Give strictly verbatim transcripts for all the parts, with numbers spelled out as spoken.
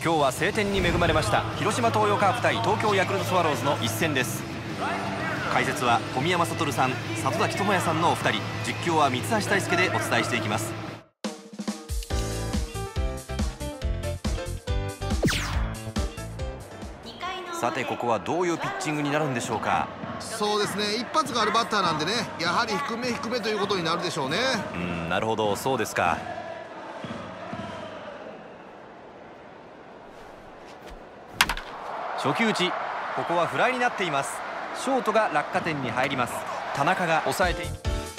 今日は晴天に恵まれました広島東洋カープ対東京ヤクルトスワローズの一戦です。解説は小宮山悟さん、里崎智也さんのお二人、実況は三橋大輔でお伝えしていきます。さて、ここはどういうピッチングになるんでしょうか。 そうですね、一発があるバッターなんでね、やはり低め低めということになるでしょうね。 うん、なるほど、そうですか。初球打ち、ここはフライになっています。ショートが落下点に入ります。田中が抑えてい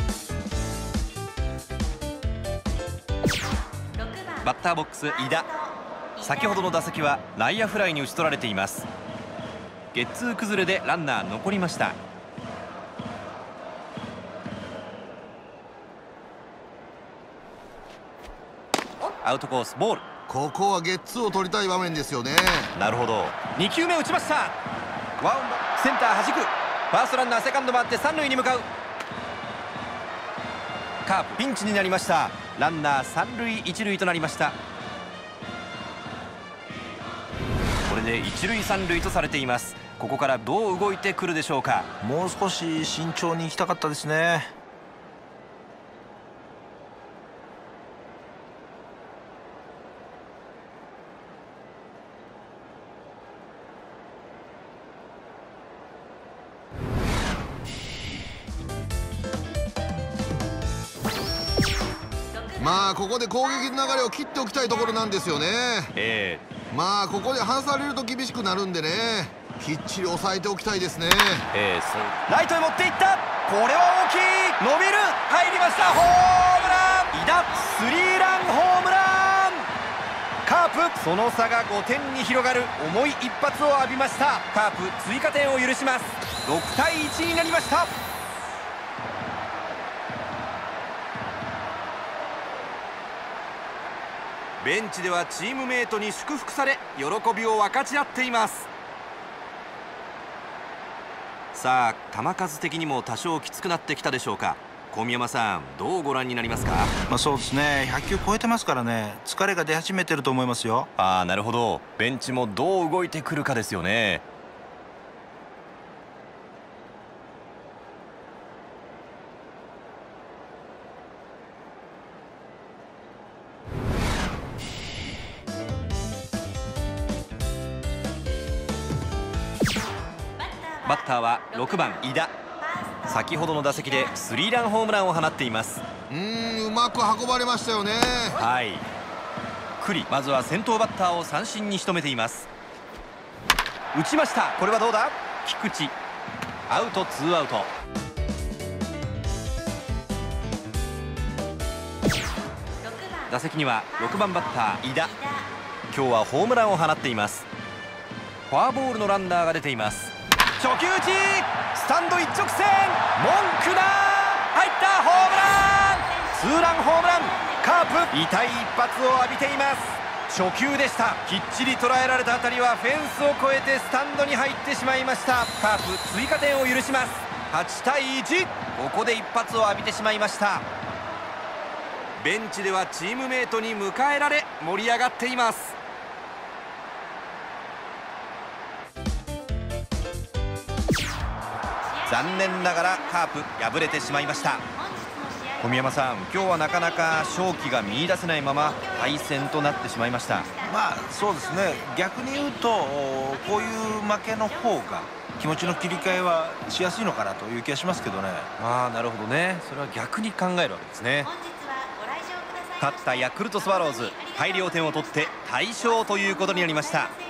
バッターボックス井田、先ほどの打席は内野フライに打ち取られています。ゲッツー崩れでランナー残りました。アウトコースボール。 ここはゲッツーを取りたい場面ですよね。 なるほど。に球目打ちました。ワウンドセンターはじく。ファーストランナーセカンド回って三塁に向かう。カープピンチになりました。ランナー三塁一塁となりました。これで一塁三塁とされています。ここからどう動いてくるでしょうか。 もう少し慎重に行きたかったですね。 まあここで攻撃の流れを切っておきたいところなんですよね。 えー、まあここで離されると厳しくなるんでね、きっちり抑えておきたいですね。 えー、そうライトへ持っていった。これは大きい。伸びる、入りました。ホームラン。井田スリーランホームラン。カープその差がごてんに広がる重い一発を浴びました。カープ追加点を許します。ろくたいいちになりました。ベンチではチームメートに祝福され、喜びを分かち合っています。さあ、球数的にも多少きつくなってきたでしょうか。小宮山さん、どうご覧になりますか。 まあそうですね、ひゃっきゅう超えてますからね、疲れが出始めてると思いますよ。 ああ、なるほど。ベンチもどう動いてくるかですよね。バッターはろくばん井田。先ほどの打席でスリーランホームランを放っています。 うーん、うまく運ばれましたよね。 はい。栗、まずは先頭バッターを三振に仕留めています。打ちました。これはどうだ。菊池、アウトツーアウト。打席にはろくばんバッター井田。今日はホームランを放っています。フォアボールのランナーが出ています。初球打ち、スタンド一直線、文句だ。入った。ホームラン。ツーランホームラン。カープ痛い一発を浴びています。初球でした。きっちり捉えられた当たりはフェンスを越えてスタンドに入ってしまいました。カープ追加点を許します。はちたいいち。ここで一発を浴びてしまいました。ベンチではチームメートに迎えられ盛り上がっています。残念ながらカープ敗れてしまいました。小宮山さん、今日はなかなか勝機が見出せないまま敗戦となってしまいました。 まあそうですね、逆に言うとこういう負けの方が気持ちの切り替えはしやすいのかなという気がしますけどね。 ああ、なるほどね。それは逆に考えるわけですね。勝ったヤクルトスワローズ、大量点を取って大勝ということになりました。